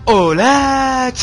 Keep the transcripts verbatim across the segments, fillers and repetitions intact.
Hola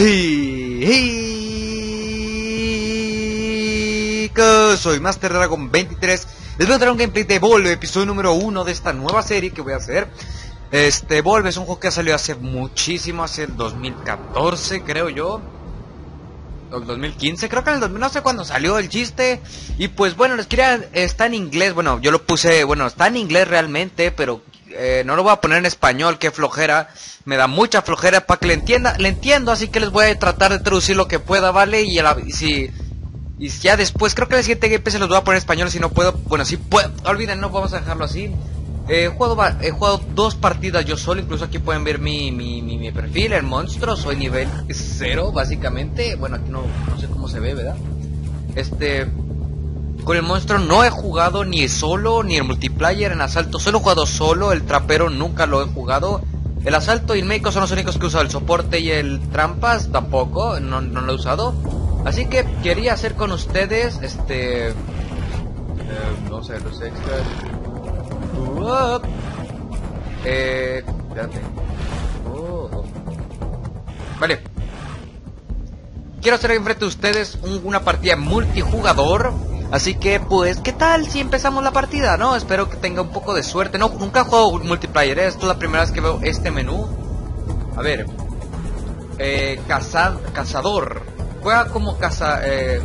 chicos, soy Master Dragon veintitrés. Les voy a traer un gameplay de Volve, episodio número uno de esta nueva serie que voy a hacer. Este, Volve es un juego que ha salido hace muchísimo, hace el dos mil catorce creo yo, o el dos mil quince, creo que en el dos mil, no sé cuándo salió el chiste. Y pues bueno, les quería, está en inglés, bueno, yo lo puse, bueno, está en inglés realmente, pero eh, no lo voy a poner en español, qué flojera. Me da mucha flojera para que le entienda, le entiendo, así que les voy a tratar de traducir lo que pueda, ¿vale? Y, a la, y si y ya después, creo que el siguiente gameplay se los voy a poner en español, si no puedo, bueno, si puedo, olviden, no vamos a dejarlo así. Eh, he, jugado, he jugado dos partidas yo solo, incluso aquí pueden ver mi, mi, mi, mi perfil, el monstruo, soy nivel cero, básicamente. Bueno, aquí no, no sé cómo se ve, ¿verdad? Este... Con el monstruo no he jugado ni solo, ni el multiplayer en asalto, solo he jugado solo, el trapero nunca lo he jugado. El asalto y el médico son los únicos que he usado, el soporte y el trampas tampoco, no, no lo he usado. Así que quería hacer con ustedes, este... Eh, no sé, los extras... Uh, eh... Espérate. Oh, oh. Vale. Quiero hacer enfrente de ustedes un, una partida multijugador. Así que pues, ¿qué tal si empezamos la partida? No, espero que tenga un poco de suerte. No, nunca he jugado multiplayer, ¿eh? Esto es la primera vez que veo este menú. A ver. Eh, caza, cazador. Juega como caza... Eh,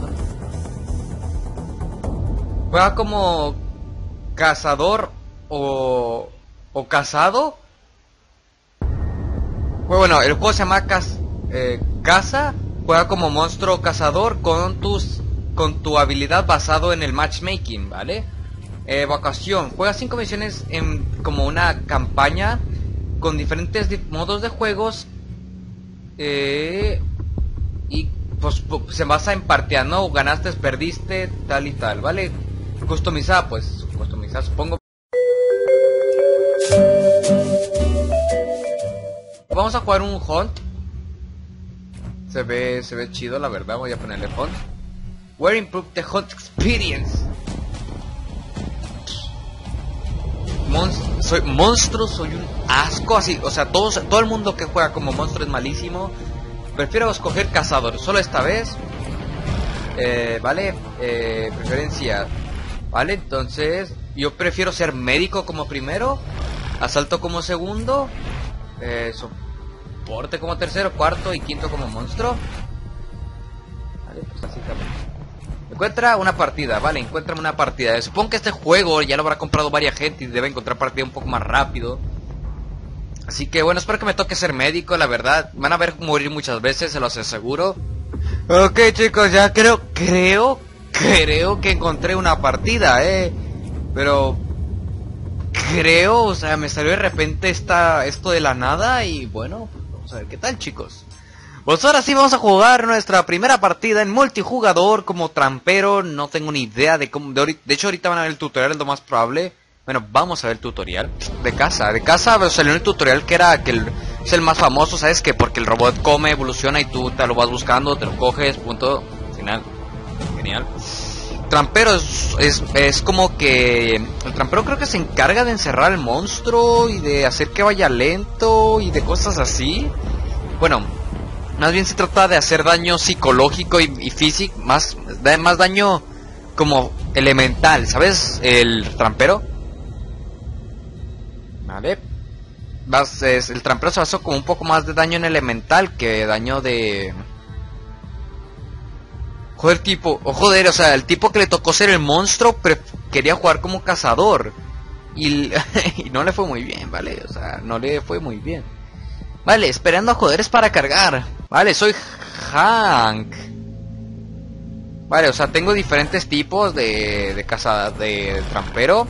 juega como cazador o... o cazado. Bueno, el juego se llama Caz, eh, Caza. Juega como monstruo cazador con tus... con tu habilidad basado en el matchmaking, ¿vale? Eh, evacuación. Juega cinco misiones en como una campaña con diferentes di modos de juegos. Eh, y pues, pues se basa en partidas, ¿no? Ganaste, perdiste, tal y tal, ¿vale? Customizada, pues, customizada, supongo. Vamos a jugar un hunt. Se ve, se ve chido, la verdad. Voy a ponerle hunt. Where improve the hunt experience. Monst soy monstruo, soy un asco así. O sea, todos, todo el mundo que juega como monstruo es malísimo. Prefiero escoger cazador, solo esta vez. Eh, vale, eh, preferencia. Vale, entonces yo prefiero ser médico como primero, asalto como segundo, eh, soporte como tercero, cuarto y quinto como monstruo. Vale, pues así también. Encuentra una partida, vale, encuentra una partida. Supongo que este juego ya lo habrá comprado varias gente y debe encontrar partida un poco más rápido. Así que bueno, espero que me toque ser médico, la verdad. Van a ver morir muchas veces, se los aseguro. Ok chicos, ya creo, creo, creo que encontré una partida, eh. Pero... creo, o sea, me salió de repente esta, esto de la nada y bueno, vamos a ver qué tal chicos. Pues ahora sí vamos a jugar nuestra primera partida en multijugador como trampero. No tengo ni idea de cómo... De, de hecho ahorita van a ver el tutorial, es lo más probable. Bueno, vamos a ver el tutorial. De casa, de casa salió el tutorial que era... que el, es el más famoso, ¿sabes? Que porque el robot come, evoluciona y tú te lo vas buscando, te lo coges, punto, final. Genial. Trampero es, es, es como que... el trampero creo que se encarga de encerrar al monstruo y de hacer que vaya lento y de cosas así. Bueno... más bien se trata de hacer daño psicológico y, y físico, más, da más daño como elemental, ¿sabes? El trampero. Vale. Vas, es, el trampero se basó como un poco más de daño en elemental que daño de... Joder, tipo, o oh, joder, o sea, el tipo que le tocó ser el monstruo quería jugar como cazador. Y, y no le fue muy bien, ¿vale? O sea, no le fue muy bien. Vale, esperando a joderes para cargar. Vale, soy Hank. Vale, o sea, tengo diferentes tipos de, de cazada, de, de trampero.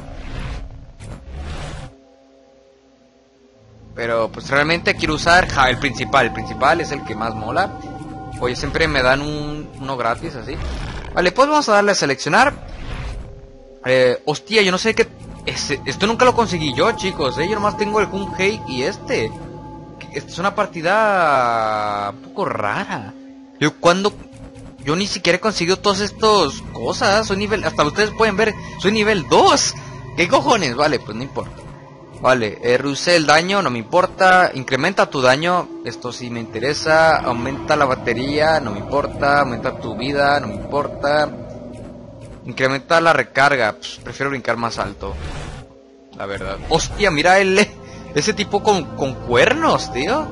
Pero pues realmente quiero usar ja, el principal. El principal es el que más mola. Oye, siempre me dan un, uno gratis así. Vale, pues vamos a darle a seleccionar. Eh, hostia, yo no sé qué... Este, esto nunca lo conseguí yo, chicos, ¿eh? Yo nomás tengo el Kun Hei y este. Esta es una partida un poco rara. Yo cuando... yo ni siquiera he conseguido todas estas cosas. Soy nivel... hasta ustedes pueden ver, soy nivel dos. ¿Qué cojones? Vale, pues no importa. Vale, eh, reduce el daño, no me importa. Incrementa tu daño, esto sí me interesa. Aumenta la batería, no me importa. Aumenta tu vida, no me importa. Incrementa la recarga, pues, prefiero brincar más alto, la verdad. Hostia, mira el, ese tipo con, con cuernos, tío.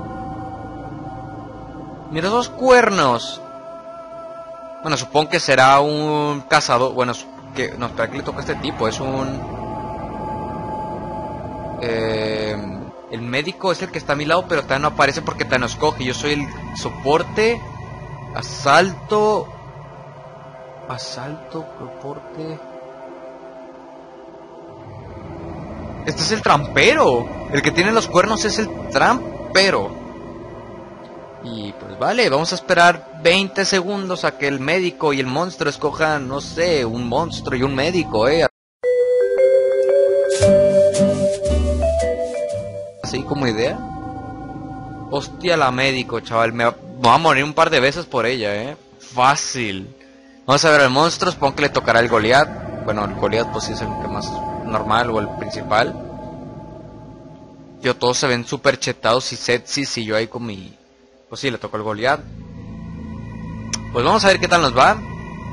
Mira esos cuernos. Bueno, supongo que será un cazador. Bueno, que no, espera que le toca a este tipo. Es un... Eh, el médico es el que está a mi lado, pero también no aparece porque también nos coge. Yo soy el soporte. Asalto. Asalto, soporte. Este es el trampero. El que tiene los cuernos es el trampero. Y pues vale, vamos a esperar veinte segundos a que el médico y el monstruo escojan, no sé, un monstruo y un médico, eh. Así como idea. Hostia, la médico, chaval. Me va, me va a morir un par de veces por ella, eh. Fácil. Vamos a ver al monstruo. Supongo que le tocará el Goliath. Bueno, el Goliath pues sí es el que más normal o el principal. Yo, todos se ven súper chetados y sexys. Y yo ahí con mi... Pues sí, le tocó el Goliath. Pues vamos a ver qué tal nos va.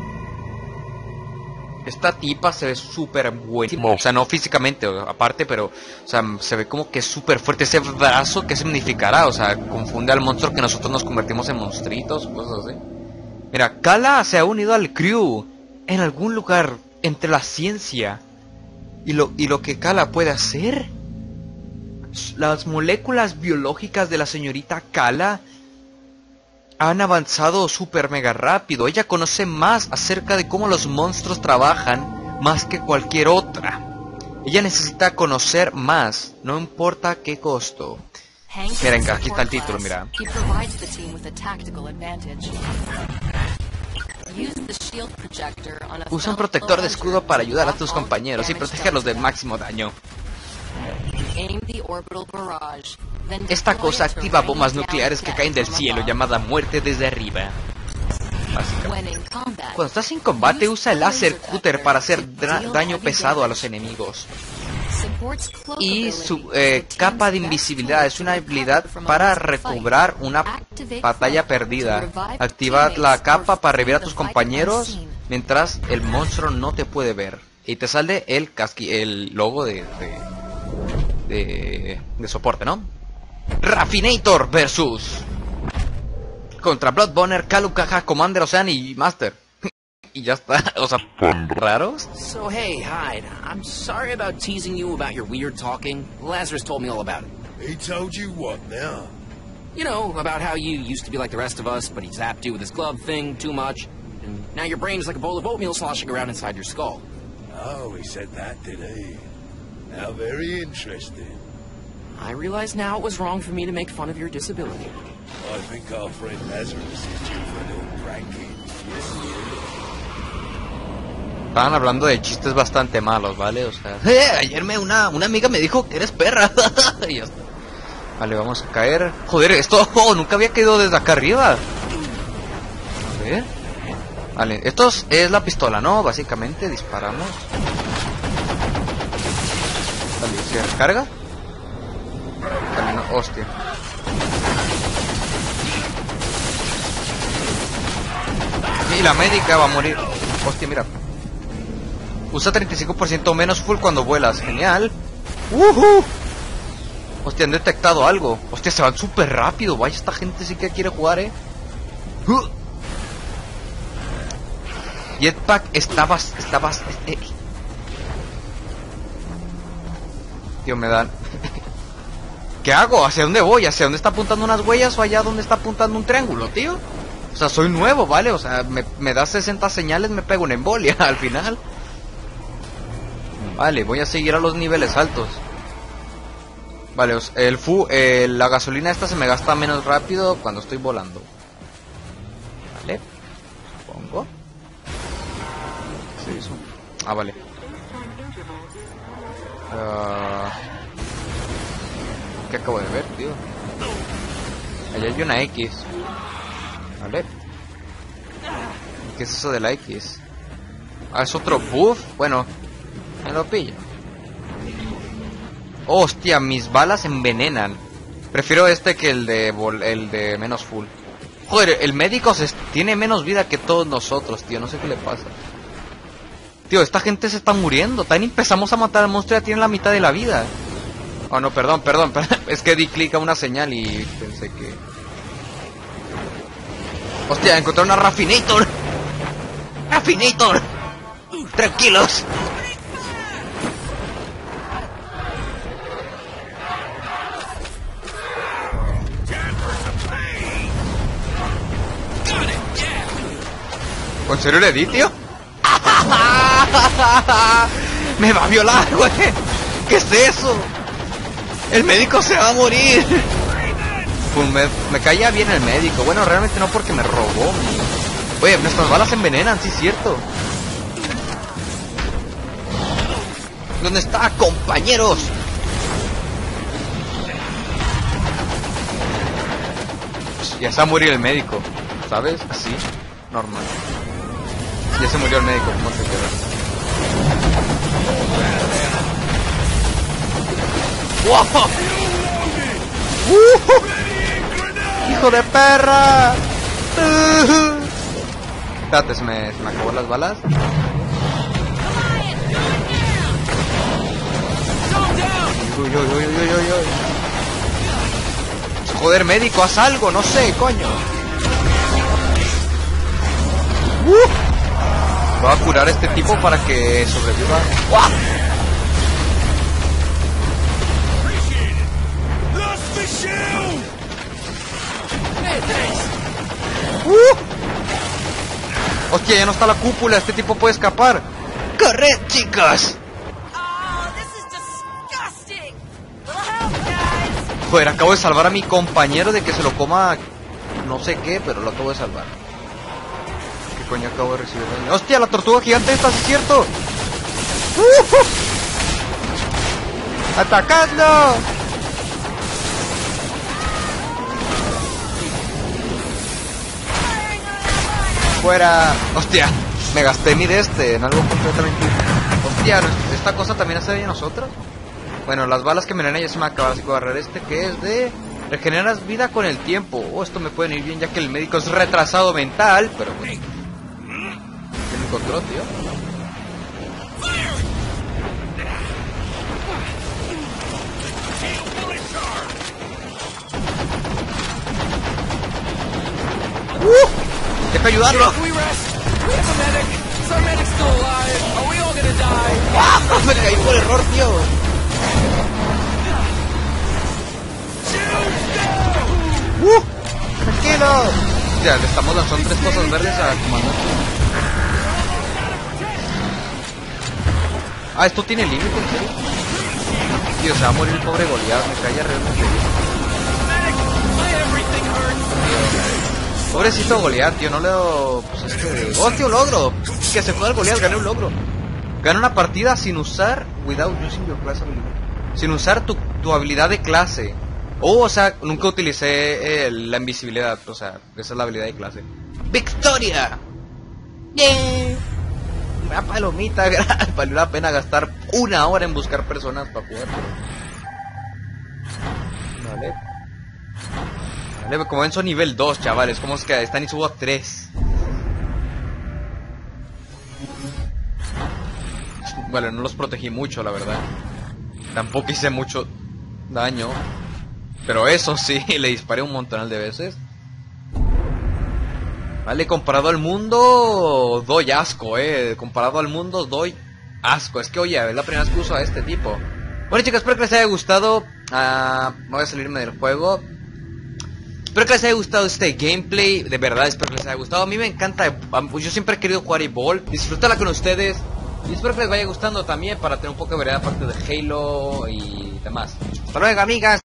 Esta tipa se ve súper buenísima. O sea, no físicamente, aparte, pero... O sea, se ve como que es súper fuerte. Ese brazo, ¿qué significará? O sea, confunde al monstruo que nosotros nos convertimos en monstruitos, cosas así. Mira, Kala se ha unido al crew. En algún lugar entre la ciencia y lo, y lo que Kala puede hacer. Las moléculas biológicas de la señorita Kala han avanzado súper mega rápido. Ella conoce más acerca de cómo los monstruos trabajan más que cualquier otra. Ella necesita conocer más, no importa qué costo. Mira, aquí está el título, mira. Usa un protector de escudo para ayudar a tus compañeros y protegerlos del máximo daño. Esta cosa activa bombas nucleares que caen del cielo, llamada muerte desde arriba. Básicamente. Cuando estás en combate, usa el láser cutter para hacer daño pesado a los enemigos. Y su eh, capa de invisibilidad es una habilidad para recobrar una batalla perdida. Activa la capa para revivir a tus compañeros mientras el monstruo no te puede ver. Y te sale el casqui el logo de de, de de soporte, ¿no? Raffinator versus contra Bloodborne, Kalukaja, Commander, Ocean y Master. Y ya está, o sea, raros. So hey, Hyde, I'm sorry about teasing you about your weird talking. Lazarus told me all about it. He told you what now? You know, about how you used to be like the rest of us, but he zapped you with his glove thing too much. And now your brain is like a bowl of oatmeal sloshing around inside your skull. Oh, he said that, did he? How very interesting. I realize now it was wrong for me to make fun of your disability. I think our friend Lazarus is due for a little pranking. Estaban hablando de chistes bastante malos, ¿vale? O sea, ¡eh! Ayer me una, una amiga me dijo que eres perra. Y ya está. Vale, vamos a caer. Joder, esto oh, nunca había caído desde acá arriba. A ver. Vale, esto es, es la pistola, ¿no? Básicamente disparamos. Vale, ¿se recarga? Vale, no, hostia. Y la médica va a morir. Hostia, mira. Usa treinta y cinco por ciento menos full cuando vuelas. Genial. ¡Uhú! Hostia, han detectado algo. Hostia, se van súper rápido. Vaya, esta gente sí que quiere jugar, eh. Uh. Jetpack, estabas... Estabas... Eh. Tío, me dan... ¿Qué hago? ¿Hacia dónde voy? ¿Hacia dónde está apuntando unas huellas o allá donde está apuntando un triángulo, tío? O sea, soy nuevo, ¿vale? O sea, me, me das sesenta señales, me pego una embolia al final. Vale, voy a seguir a los niveles altos. Vale, el fu, eh, la gasolina esta se me gasta menos rápido cuando estoy volando. Vale, pongo. ¿Qué es eso? Ah, vale. Uh, ¿Qué acabo de ver, tío? Allá hay una X. Vale. ¿Qué es eso de la X? Ah, es otro buff. Bueno, me lo pillo. Oh, hostia, mis balas envenenan. Prefiero este que el de el de menos full. Joder, el médico se tiene menos vida que todos nosotros, tío. No sé qué le pasa. Tío, esta gente se está muriendo. También empezamos a matar al monstruo y ya tiene la mitad de la vida. Oh, no, perdón, perdón, perdón. Es que di clic a una señal y pensé que... Hostia, encontré una Raffinator. Raffinator. Tranquilos. ¿En serio le di, tío? Me va a violar, güey. ¿Qué es eso? El médico se va a morir. Pues me, me caía bien el médico. Bueno, realmente no, porque me robó. Oye, nuestras balas envenenan, sí es cierto. ¿Dónde está, compañeros? Ya se va a morir el médico, ¿sabes? Así, normal. Ya se murió el médico, ¿cómo se queda? ¡Wow! ¡Uh! ¡Hijo de perra! Uh. Espérate, ¿se me, se me acabó las balas? Uy, uy, uy, uy, uy, uy. Joder, médico, haz algo, no sé, coño. Uh. Voy a curar a este tipo para que sobreviva. ¡Uah! ¡Uh! Hostia, ya no está la cúpula, este tipo puede escapar. ¡Corred, chicos! Joder, acabo de salvar a mi compañero de que se lo coma no sé qué, pero lo acabo de salvar. ¿Qué coño acabo de recibir daño? ¡Hostia, la tortuga gigante esta, sí es cierto! ¡Uh! ¡Atacando! ¡Fuera! ¡Hostia! Me gasté mi de este en algo completamente... ¡Hostia! ¿Esta cosa también hace daño a nosotros? Bueno, las balas que me envenenan ya se me acaban, así que voy a agarrar este que es de... Regeneras vida con el tiempo. Oh, esto me puede ir bien ya que el médico es retrasado mental, pero bueno. ¿Qué me encontró, tío? ¡Uh! ¡Deja ayudarlo! ¡Ah! Me caí por error, tío. ¡Uh! ¡Tranquilo! Ya, le estamos lanzando tres cosas verdes a comandante. Ah, ¿esto tiene límite, en serio? Tío, se va a morir el pobre Goliath, me caía realmente. Pobrecito Goliath, tío, no le doy... Pues este... ¡Oh, tío, logro! Que se fue el Goliath, gané un logro. Gana una partida sin usar... Without using your class ability. Sin usar tu, tu habilidad de clase. Oh, o sea, nunca utilicé eh, la invisibilidad. O sea, esa es la habilidad de clase. ¡Victoria! ¡Yeah! Una palomita. Valió la pena gastar una hora en buscar personas para jugar. Vale. Vale, como ven son nivel dos, chavales. ¿Cómo es que están y subo a tres? Bueno, no los protegí mucho, la verdad. Tampoco hice mucho daño. Pero eso sí, le disparé un montonal de veces. Vale, comparado al mundo, doy asco, eh. Comparado al mundo, doy asco. Es que, oye, es la primera vez que uso a este tipo. Bueno, chicos, espero que les haya gustado. Uh, voy a salirme del juego. Espero que les haya gustado este gameplay. De verdad, espero que les haya gustado. A mí me encanta. Pues yo siempre he querido jugar Evolve. Disfrútala con ustedes. Y espero que les vaya gustando también para tener un poco de variedad aparte de Halo y demás. Hasta luego, amigas.